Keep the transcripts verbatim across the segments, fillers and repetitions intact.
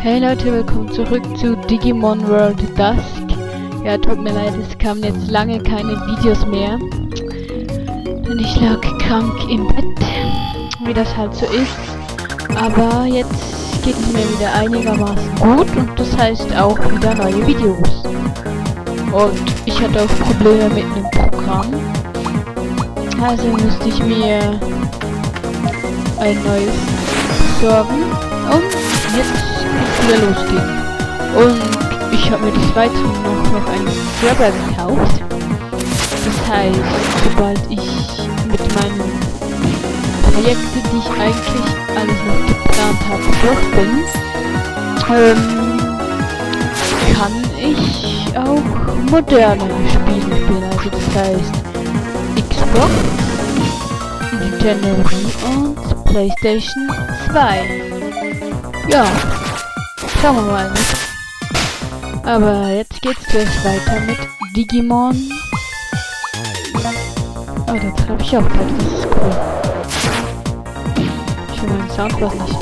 Hey Leute, willkommen zurück zu Digimon World Dusk. Ja, tut mir leid, es kamen jetzt lange keine Videos mehr. Denn ich lag krank im Bett, wie das halt so ist. Aber jetzt geht es mir wieder einigermaßen gut und das heißt auch wieder neue Videos. Und ich hatte auch Probleme mit einem Programm. Also musste ich mir ein neues besorgen. Und jetzt ist wieder losgehen. Und ich habe mir des Weiteren noch, noch einen Scrubber gekauft. Das heißt, sobald ich mit meinen Projekten, die ich eigentlich alles noch geplant habe, durch bin, ähm, kann ich auch moderne Spiele spielen. Also das heißt Xbox, Nintendo Wii und PlayStation zwei. Ja, schauen wir mal. Aber jetzt geht's zuerst weiter mit Digimon. Oh, da treffe ich auch bald, das ist cool. Ich will meinen Soundboard nicht.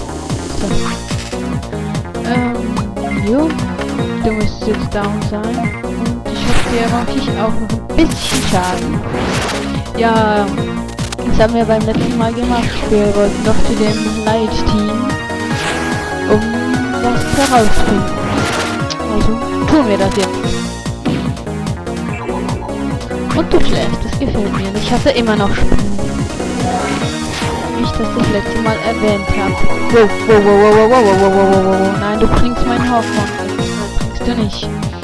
So. Ähm, jo. Du musst jetzt down sein. Und ich hoffe, dir mache ich auch noch ein bisschen Schaden. Ja, das haben wir beim letzten Mal gemacht. Wir wollten doch zu dem Light-Team, um was herauszufinden. Also tun wir das jetzt. Und du schläfst, das gefällt mir. Ich hatte immer noch Spinnen. Wie ich das das letzte Mal erwähnt habe. Wow, wow, wow, wow, wow, wow, wow, wow, wow, wow. Nein, du bringst meinen Hoffnung. Nein, bringst du nicht.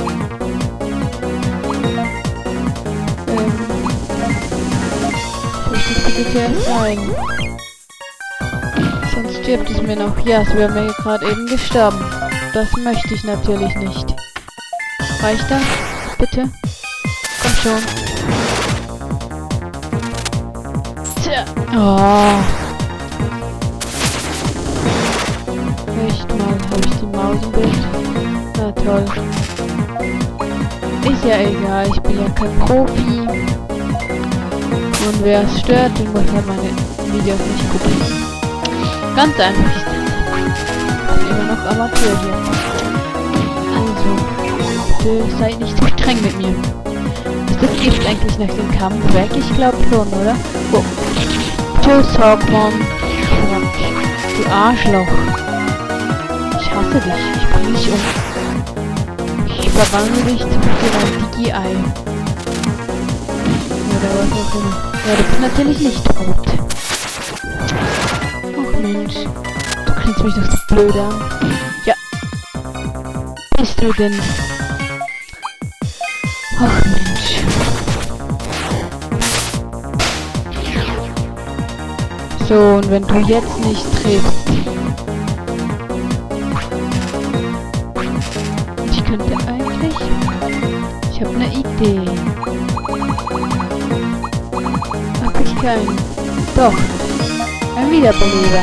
Ähm. Ich muss das bitte zuerst zeigen. Sonst stirbt es mir noch. Ja, es wäre mir gerade eben gestorben. Das möchte ich natürlich nicht. Reicht das? Bitte? Komm schon. Tja. Oh. Echt mal, habe ich die Maus im Bild? Na toll. Ist ja egal, ich bin ja kein Profi. Und wer es stört, den muss halt meine Videos nicht gucken. Ganz einfach ist das. Ich bin immer noch Amateur hier. Also, bitte seid nicht zu streng mit mir. Ist das Gift eigentlich nach dem Kampf weg? Ich glaube schon, oder? Oh. Tschüss, Hawkmon. Du Arschloch. Ich hasse dich. Ich bring dich um. Ich verwandle dich zu einem Digi-Ei. Oder was auch immer. Ja, du bist natürlich nicht tot. Ach Mensch. Du klingst mich doch so blöd an. Ja. Bist du denn? Ach Mensch. So, und wenn du jetzt nicht triffst. Ich könnte eigentlich. Ich habe eine Idee. Hab ich keinen. Doch. Ein Wiederbeleber.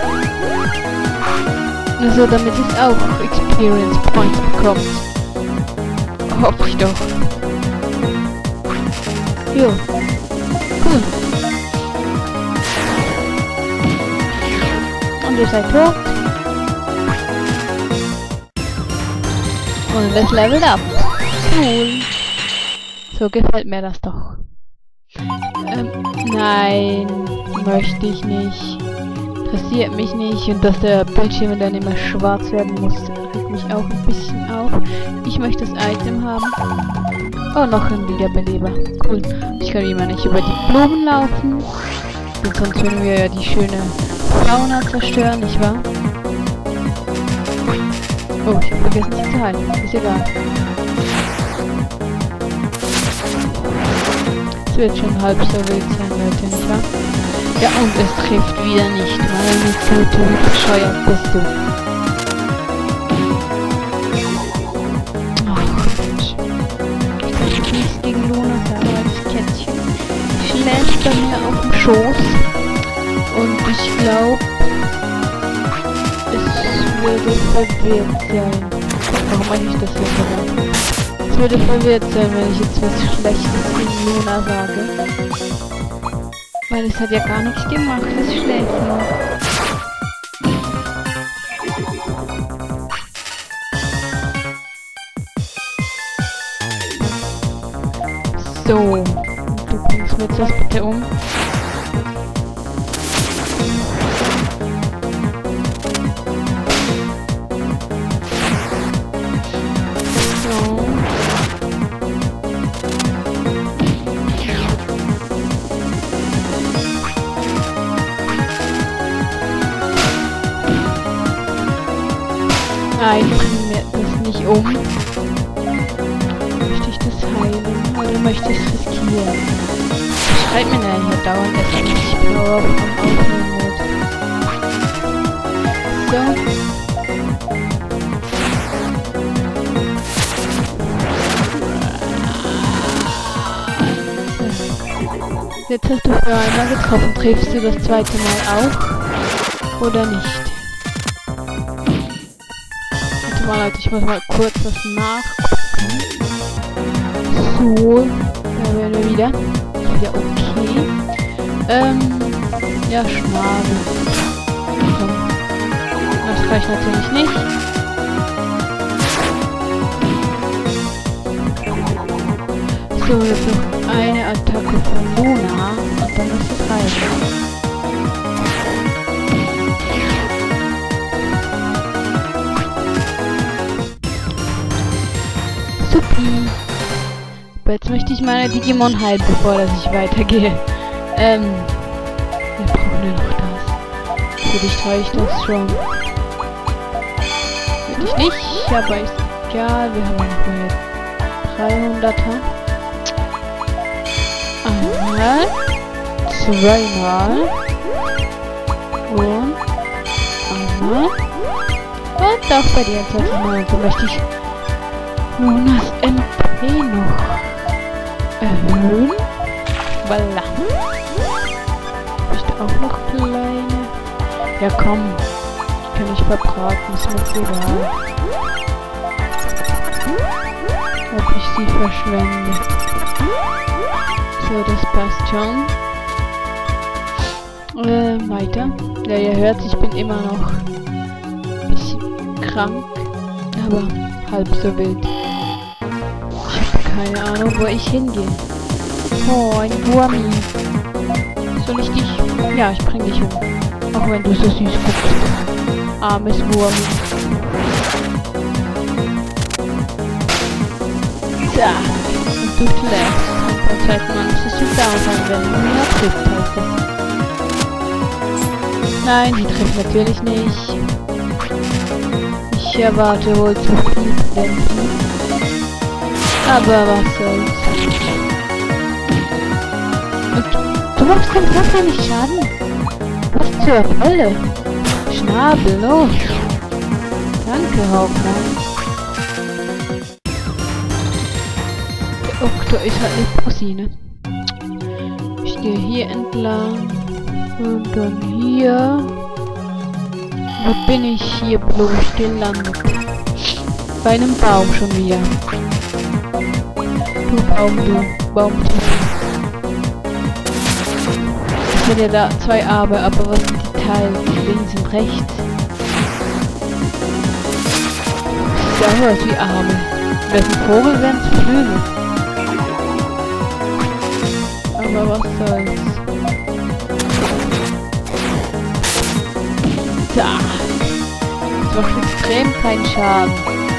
Nur so, damit es auch Experience Points bekommt. Hoffe ich doch. Jo. Cool. Und ihr seid tot. Und es levelt up. Cool. So gefällt mir das doch. Ähm, nein. Möchte ich nicht. Interessiert mich nicht. Und dass der Bildschirm dann immer schwarz werden muss, regt mich auch ein bisschen auf. Ich möchte das Item haben. Oh, noch ein Wiederbeleber. Cool. Ich kann immer nicht über die Blumen laufen. Denn sonst würden wir ja die schöne Fauna zerstören, nicht wahr? Oh, ich habe vergessen sie zu heilen. Ist egal. Es wird schon halb so wild sein, Leute, nicht wahr? Ja, und es trifft wieder nicht. Meine Güte, wie bescheuert bist du. Gegen Luna, das Kätzchen. Schläft bei mir auf dem Schoß. Und ich glaube, es würde verwirrt sein. Warum mache ich das jetzt aber? Es würde verwirrt sein, wenn ich jetzt was Schlechtes gegen Luna sage. Weil es hat ja gar nichts gemacht, es schläft nur. So. Du bringst mir jetzt das bitte um. Nein, ich bringe mir das nicht um. Möchte ich das heilen oder möchte ich es riskieren? Schreibt mir dann hier dauernd, dass ich Power vom Aufnehmen wird. So. Jetzt hast du für einmal getroffen. Triffst du das zweite Mal auch? Oder nicht? Mal, Leute, ich muss mal kurz was nachgucken. So, da werden wir wieder. Wieder okay. Ähm, ja, Schnabel. Komm. Das reicht natürlich nicht. So, jetzt noch eine Attacke von Luna und dann ist es reichen. Supi. Aber jetzt möchte ich meine Digimon heilen, bevor dass ich weitergehe. Ähm. Wir brauchen ja noch das. Für dich reicht das schon. Für dich nicht, aber ist egal. Wir haben noch mal dreihunderter. Einmal. Zweimal. Und. Einmal. Und auch bei dir ein zweites Mal. So möchte ich Lunas M P noch erhöhen. Voilà. Hab ich da auch noch kleine? Ja komm. Ich kann nicht verbraten, ist mir egal. Ob ich sie verschwende. So, das passt schon. Äh, weiter. Ja, ihr hört, ich bin immer noch ein bisschen krank. Aber halb so wild. Keine Ahnung, wo ich hingehe. Oh, ein Wurmi. Soll ich dich? Ja, ich bring dich um. Auch wenn du so süß guckst. Armes Wurmi. Da. Und du schläfst. Und zweiten Mal müsstest du da sein, wenn du mir trifft, heißt es. Nein, die trifft natürlich nicht. Ich erwarte wohl zu viel von dem. Aber was soll's. Und du machst dem Wasser nicht Schaden? Was zur Hölle? Schnabel, los! Danke, Hauptmann. Der Okto ist halt eine Cousine. Ich gehe hier entlang. Und dann hier. Wo bin ich hier bloß gelandet? Bei einem Baum schon wieder. Du Baum, du Baum. Ich hätte ja da zwei Arme, aber was sind die Teile? Die links und rechts. Sieht auch aus wie Arme. Wäre es ein Vogel, wären es Flügel. Aber was soll's. Da. Das macht extrem keinen Schaden.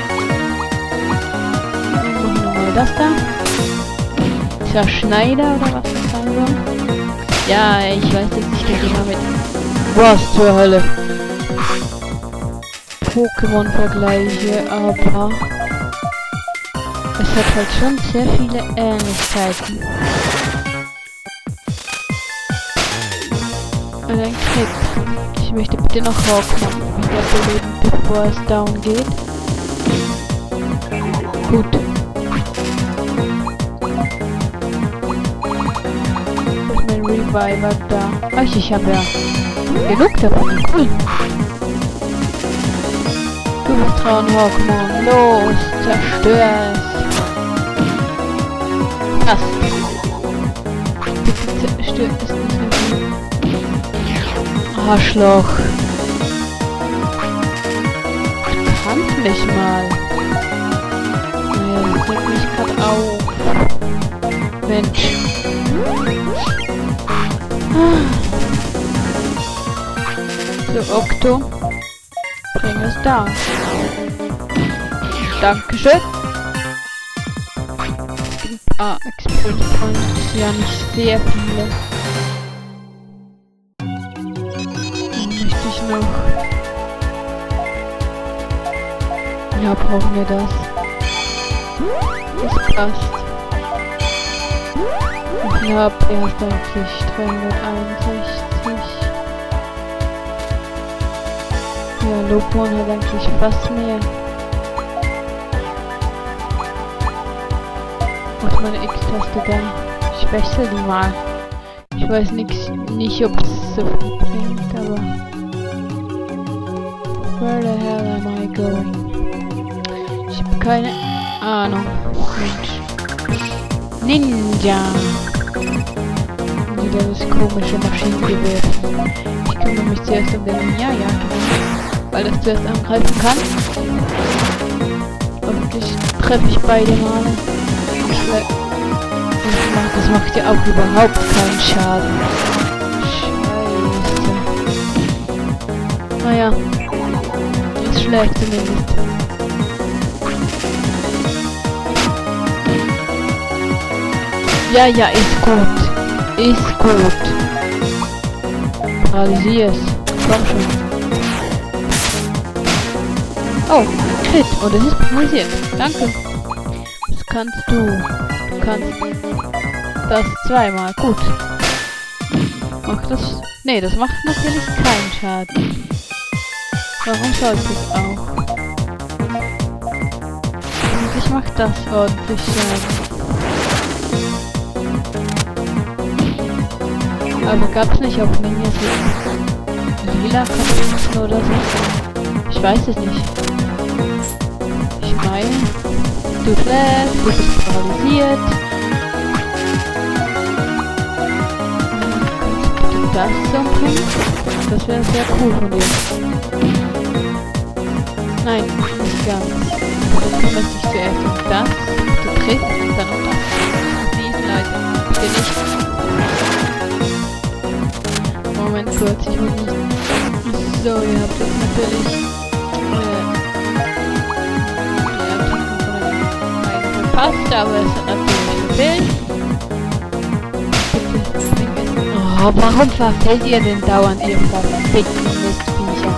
Dann machen wir mal das da. Zerschneider oder was das sein soll. Ja, ich weiß jetzt nicht genau mit. Was zur Hölle? Pokémon-Vergleiche, aber es hat halt schon sehr viele Ähnlichkeiten. Und ein Krieg. Ich möchte bitte noch Rockman wieder beleben, bevor es down geht. Gut. Ist mein Reviver da? Ach, ich habe ja genug davon. Cool. Du bist dran, Rockman. Los, zerstör es. Passt. Bitte zerstör es nicht mehr. Arschloch. Du kannst mich mal. Naja, das regt mich grad auf. Mensch. So, Okto. Bring es da. Dankeschön. Ah, Experience Points. Ja, nicht sehr viele. Dann möchte ich noch. Ja, brauchen wir das. Das passt. Ich habe erst eigentlich dreihunderteinundsechzig. Ja, Lobmon hat eigentlich fast mehr. Was ist meine X-Taste da? Ich wechsle die mal. Ich weiß nix, nicht, ob es so viel bringt, aber... Where the hell am I going? Ich habe keine Ahnung. Mensch. Ninja! Wieder das komische Maschinengewehr. Ich kümmere mich zuerst um den Ninja, ja, genau. Weil das zuerst angreifen kann. Hoffentlich treffe ich beide Male. Das macht ja auch überhaupt keinen Schaden. Scheiße. Naja. Es schlägt zumindest. Ja, ja, ist gut. Ist gut. Paralysier es. Komm schon. Oh, Crit. Und es ist paralysiert. Danke. Das kannst du. Du kannst das zweimal. Gut. Macht das... Nee, das macht natürlich keinen Schaden. Warum sollte es auch? Eigentlich macht das ordentlich Schaden. Aber gab's nicht auf Ninja so lila Kampfschützen oder so? Ich weiß es nicht. Ich meine, du schläfst, du bist paralysiert. Kannst du das so bringen? Das wäre sehr cool von dir. Nein, nicht ganz. Du kümmerst dich zuerst um das, du triffst und dann um das. Diesen Leute, bitte nicht. Moment kurz, ich will nicht... So, ihr habt jetzt natürlich... Äh, die Attacken von einem verpasst, aber es hat natürlich gefehlt. Bitte, bring es... Oh, warum verfällt ihr denn dauernd, ihr verfickten Mistviecher?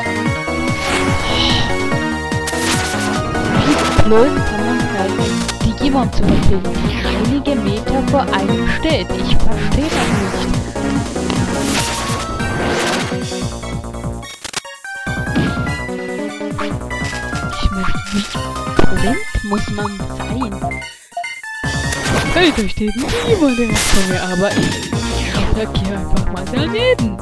Wie blöd kann man sein, Digimon zu verfehlen, die einige Meter vor einem steht? Ich verstehe das nicht. Wie blind muss man sein? Hey, da steht niemand direkt vor mir, aber ich attackiere einfach mal daneben.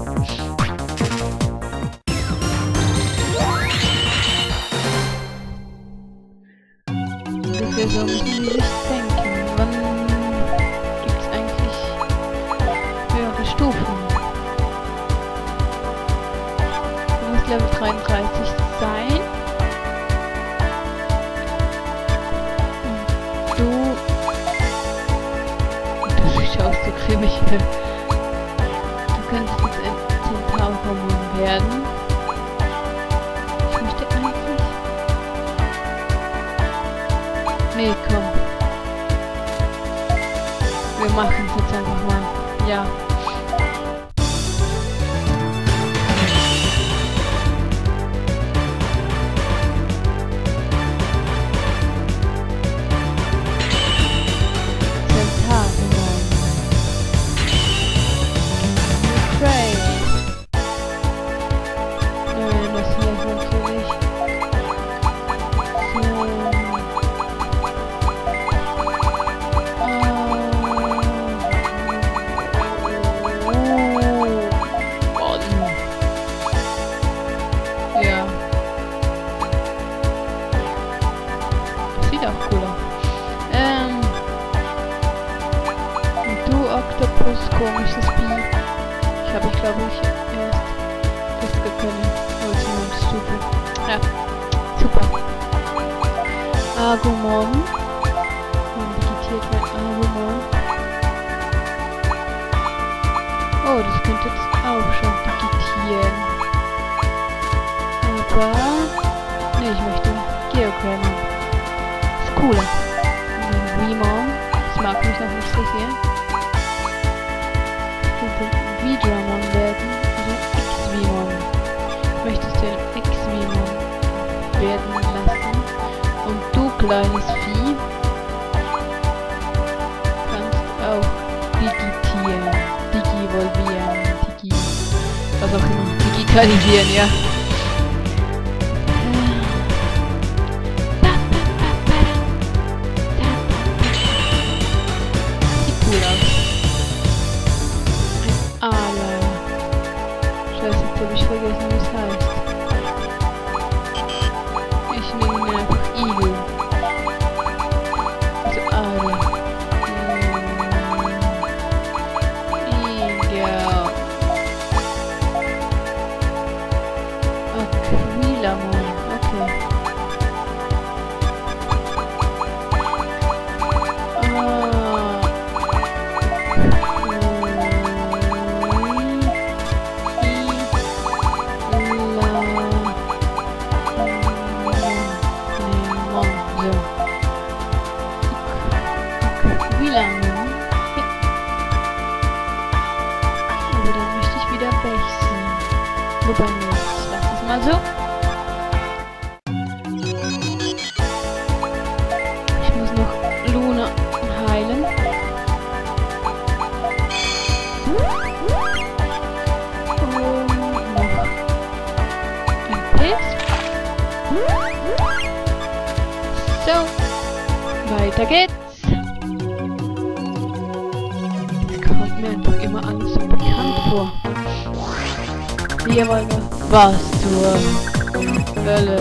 Ungefähr so müssen Sie sich denken. Wann gibt es eigentlich höhere Stufen? Du musst Level dreiunddreißig sein. Michael. Du könntest jetzt ein Zentaur-Hormon werden. Ich möchte eigentlich... Nee, komm. Wir machen es jetzt einfach mal. Ja. Komisches Bild. Ich habe, ich glaube ich, erst das gekonnt. Oh, ist super. Ja, super. Agumon. Man digitiert mein Agumon. Oh, das könnte jetzt auch schon digitieren. Aber... Ne, ich möchte Geogrammer. Ist cooler. Vmon. Das mag mich noch nicht so sehr. Das könnte V-Dramon werden. Oder X-Vmon. Ich möchte es den X-Vmon werden lassen. Und du, kleines Vieh, kannst auch digitieren. Digivolvieren. Digi... was auch immer. Digitalisieren, ja. Ala. Scheiße, jetzt hab ich vergessen, wie es heißt. Ich nehme ihn einfach Igel. Also Ala. Igel. Aquilamon. Okay. Wobei, nee, ich lasse es mal so. Ich muss noch Luna heilen. Und noch ein Pilz. So, weiter geht's. Das kommt mir einfach immer alles so bekannt vor. Hier wollen wir was zur Hölle.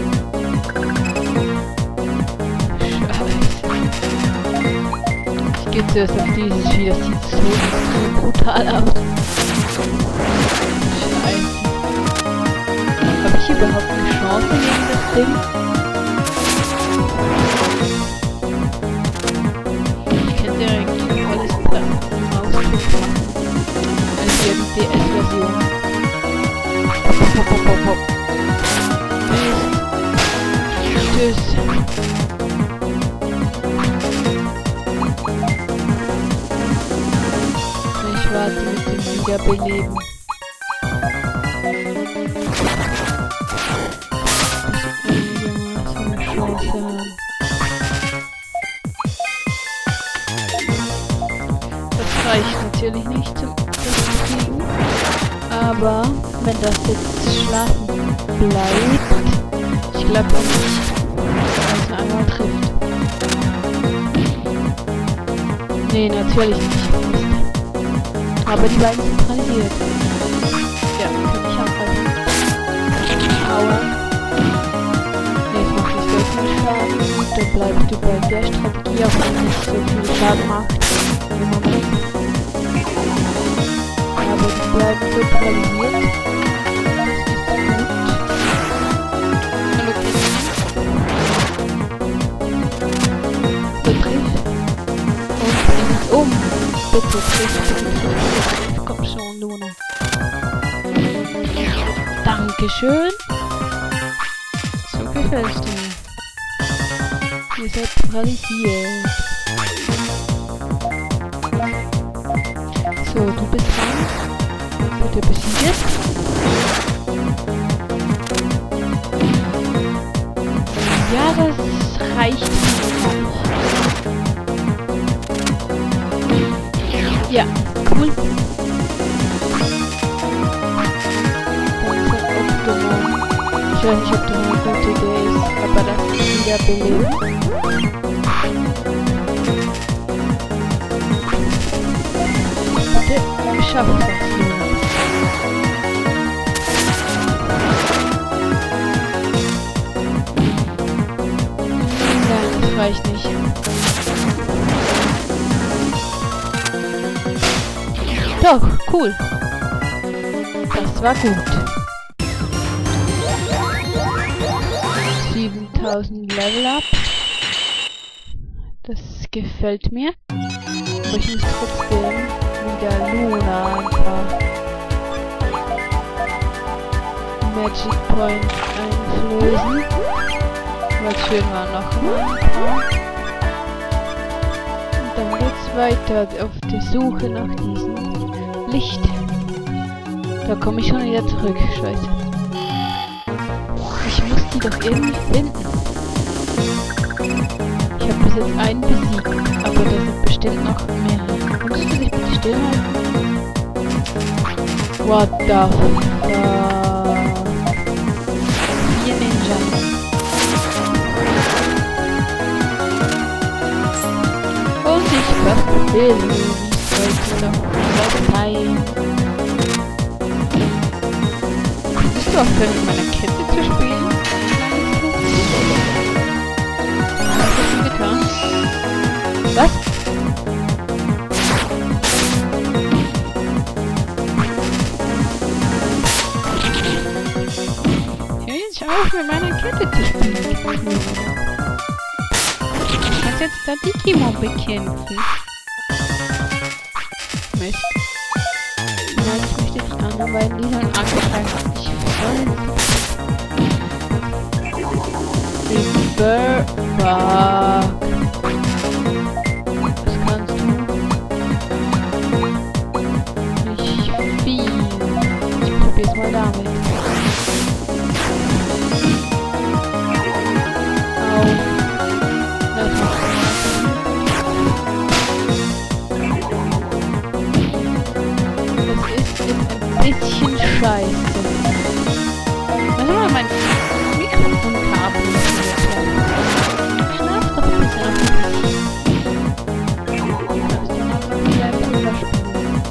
Scheiße. Ich gehe zuerst auf dieses Vieh, das sieht so, so brutal aus. Scheiße. Habe ich überhaupt eine Chance gegen das Ding? Ich könnte ja eigentlich alles ausdrücken machen. Als wäre die D S-Version. Pop, pop, pop, pop. Tschüss. Ich warte mit dem Wiederbeleben. Dass wir einigermaßen eine Chance haben. Das reicht natürlich nicht zum Kriegen. Aber wenn das jetzt schlafen bleibt, ich glaube auch nicht, dass es einmal trifft. Nee, natürlich nicht. Aber die beiden sind zentralisiert. Ja, kann ich angreifen. Aua. Nee, es macht nicht so viel Schaden. Und dann bleibst du bei der Strategie, auch wenn nicht so viel Schaden macht. Im Moment. Aber die bleiben so paralysiert. Das ist gut. Hallo, Betrieb. Und bring es um. Bitte, bitte, bitte. Komm schon, Luna. Dankeschön. So gefällst du mir. Ihr seid paralysiert. So, du bist dran. Bitte besiegt. Ja, das reicht nicht. Ja, cool. Dann ist ein Optimum. Ich weiß nicht, ob das eine gute Idee ist, aber das ist wieder beleben. Bitte schaff das, Luna. Nein, das reicht nicht. Doch, cool. Das war gut. siebentausend Level up. Das gefällt mir. Aber ich muss trotzdem der Luna einfach. Magic Point einflößen. Was schön war noch mal ein paar. Und dann geht's weiter auf der Suche nach diesem Licht. Da komme ich schon wieder zurück, scheiße. Ich muss die doch irgendwie finden. Ich habe bis jetzt einen besiegt, aber da sind bestimmt noch mehr. Kannst du dich bitte stillhalten? What the fuck? Vier Ninja. Und ich verfehle, wie es heute noch sein. Bist du aufhören, mit meiner Kette zu spielen? Was hast du getan? Was? Hör jetzt auf, mit meiner Kette zu spielen. Du kannst jetzt da Digimon bekämpfen. Mist. Nein, ich möchte die anderen beiden, die sollen angreifen. Ich soll. River Bug. Was kannst du? Nicht viel. Ich probier's mal damit. Au. Das macht bisschen scheiße. Also mal mein Mikrofonkabel. Schlaf doch ein bisschen auf dem Tisch. Das ist dann aber wieder ein bisschen überspielen.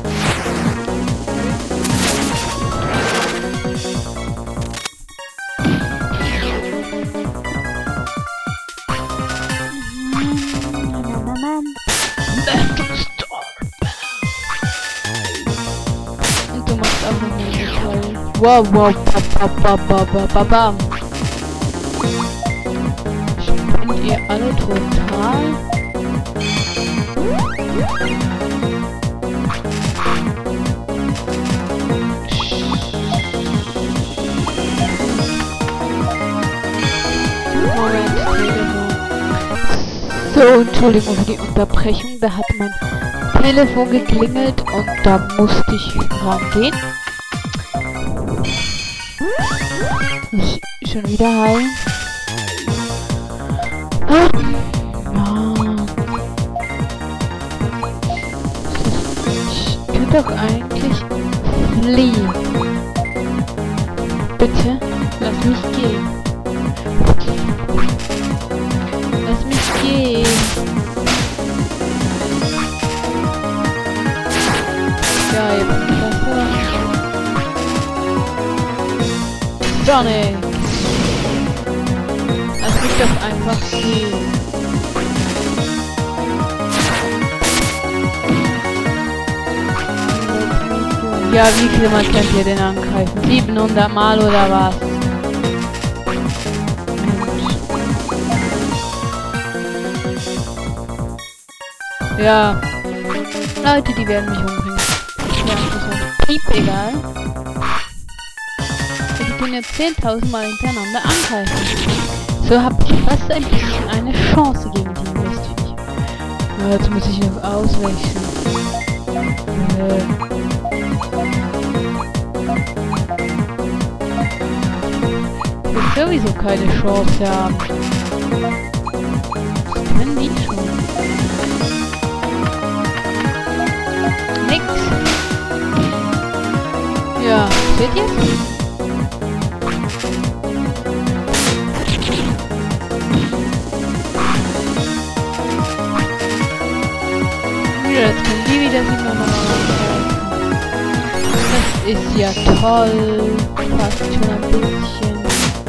Wow, wow, ba, ba, ba, ba, ba, bam. Spinnt ihr alle total? Moment, Telefon. So, Entschuldigung für die Unterbrechung. Da hat mein Telefon geklingelt und da musste ich rangehen. Ich schon wieder heilen. Ah. Mann. Ich tue doch eigentlich fliehen. Bitte, lass mich gehen. Lass mich gehen. Ja, jetzt ist das so. Sonic! Lass mich doch einfach gehen. Ja, wie viel Mal könnt ihr denn angreifen? siebenhundert Mal oder was? Mensch. Ja. Leute, die werden mich umbringen. Ja, das ist piep egal. Die können jetzt zehntausend Mal hintereinander angreifen. So habe ich fast ein bisschen eine Chance gegen die Mistviech. Ja, jetzt muss ich noch auswechseln. Äh. Ich will sowieso keine Chance haben. Das können die schon. Nix. Ja, seht ihr? Jetzt können die wieder siebenhundert Mal. Das ist ja toll. Fast schon ein bisschen.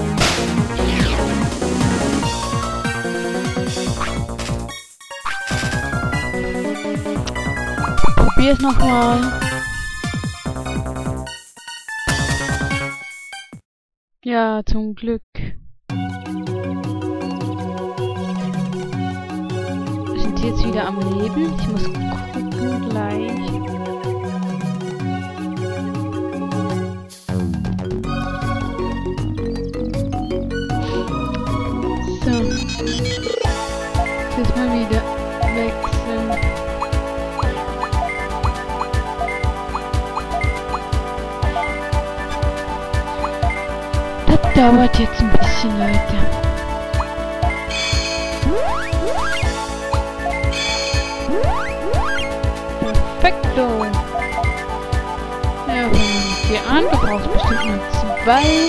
Probier's nochmal. Ja, zum Glück. Sind die jetzt wieder am Leben? Ich muss gucken gleich. jetzt mal wieder wechseln. Das dauert jetzt ein bisschen, Leute. Perfekto. Ja, fangen wir hier an. Du brauchst bestimmt nur zwei.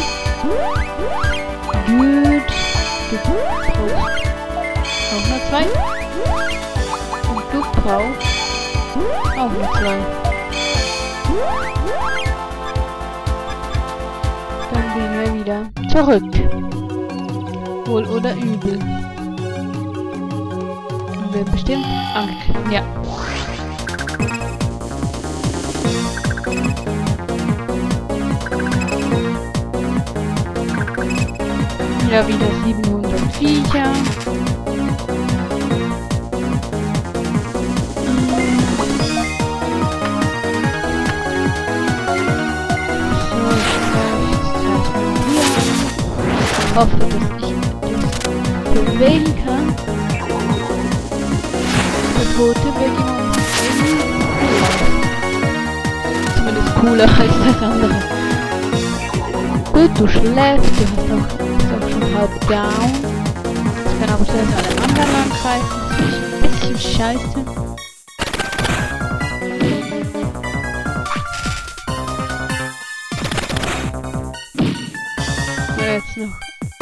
Gut. Du brauchst auch nur zwei. Und du brauchst auch nur zwei. Dann gehen wir wieder zurück. Wohl oder übel. Und wir bestimmt angegriffen. Ja. Ja, wieder siebenhundert Viecher. Ich hoffe, dass ich das bewegen kann. Der tote Vegemon ist zumindest cooler als das andere. Gut, du schläfst, du hast auch, bist auch schon halb down. Ich kann aber zuerst alle anderen angreifen. Das ist ein bisschen scheiße. So, jetzt noch.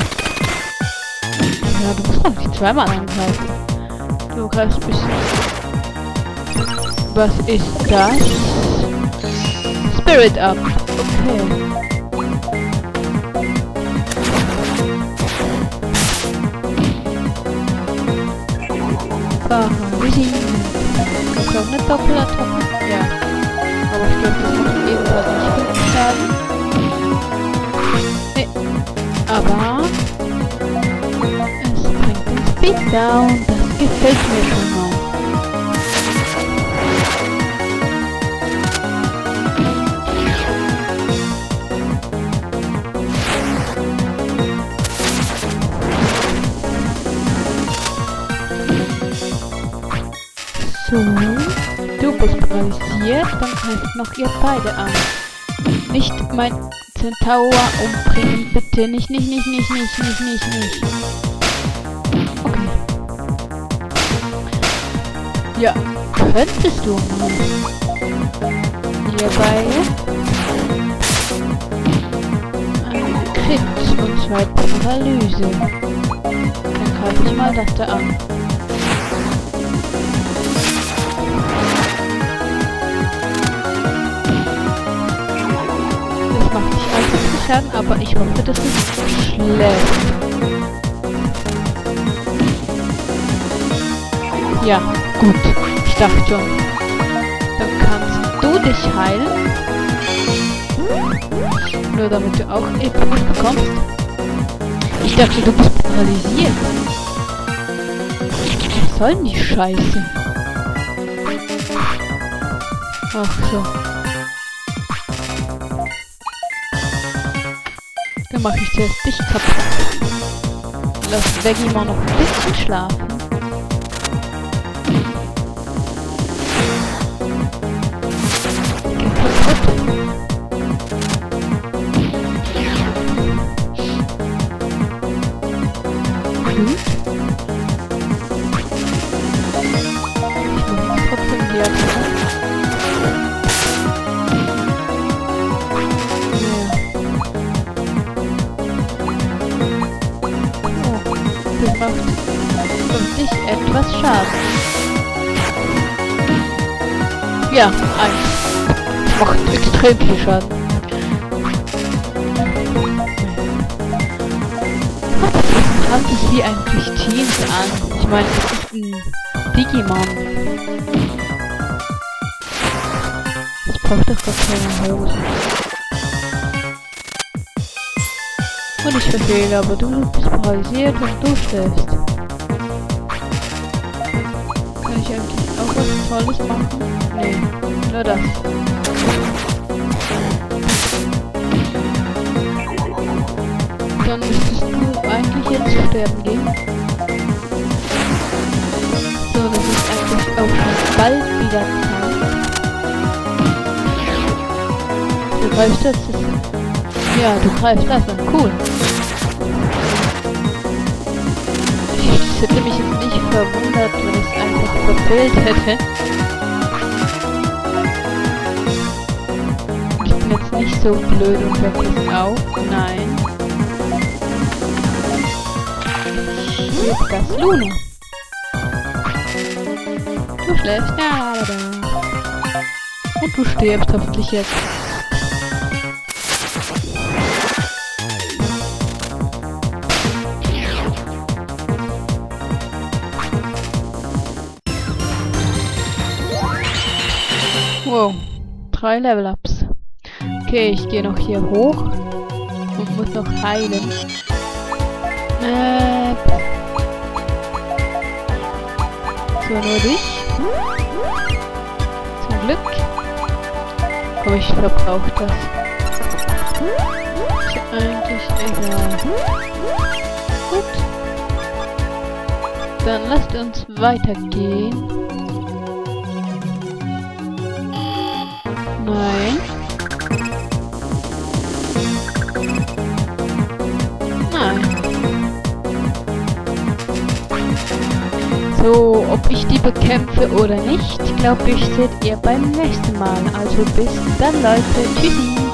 Ja, du musst noch nicht zweimal angreifen. Du greifst ein bisschen. Was ist das? Spirit Up. Okay. Aha, wie sieht das? Ist auch eine Doppelattacke? Ja. Aber ich glaube, das macht ebenfalls nicht viel Schaden. Nee. Aber es bringt den Speed down. Das gefällt mir schon mal. So, du bist paralysiert, dann greift noch ihr beide an. Nicht mein Centaur umbringen, bitte. Nicht, nicht, nicht, nicht, nicht, nicht, nicht, nicht. Okay. Ja, könntest du mal. Ihr beide. Ein Crit und zwei Paralyse. Dann greife ich mal das da an. Macht nicht allzu viel Schaden, aber ich hoffe, das ist schlecht. Ja, gut. Ich dachte schon. Dann kannst du dich heilen. Nur damit du auch E P bekommst. Ich dachte, du bist paralysiert. Was soll denn die Scheiße? Ach so. Dann mache ich zuerst dich kaputt. Lass Vegemon noch ein bisschen schlafen. Geh kaputt. Gut. Ich mache jetzt trotzdem die Attacke. Das macht für dich etwas Schaden. Ja, eins. Macht extrem viel Schaden. Was hat es wie eigentlich Teens an? Ich meine, es ist ein Digimon. Das braucht doch gar keine Hosen. Und ich verfehle, aber du bist paralysiert und du schläfst. Kann ich eigentlich auch was Tolles machen? Nee, nur das. Dann müsstest du eigentlich jetzt sterben gehen. bald wieder Zeit. Du greifst das? Ja, du greifst das an. Cool. Ich hätte mich jetzt nicht verwundert, wenn ich es einfach verfehlt hätte. Ich bin jetzt nicht so blöd und weck es auf. Nein. Jetzt das Luna. Du schläfst. Ja, da, da. Und du stirbst hoffentlich jetzt. Wow, drei Level-Ups. Okay, ich gehe noch hier hoch und muss noch heilen. Äh, so, nur dich. Zum Glück. Aber ich verbrauche das. Ist ja eigentlich egal. Gut. Dann lasst uns weitergehen. Nein. Nein. So, ob ich die bekämpfe oder nicht, glaube ich, seht ihr beim nächsten Mal. Also bis dann, Leute. Tschüssi.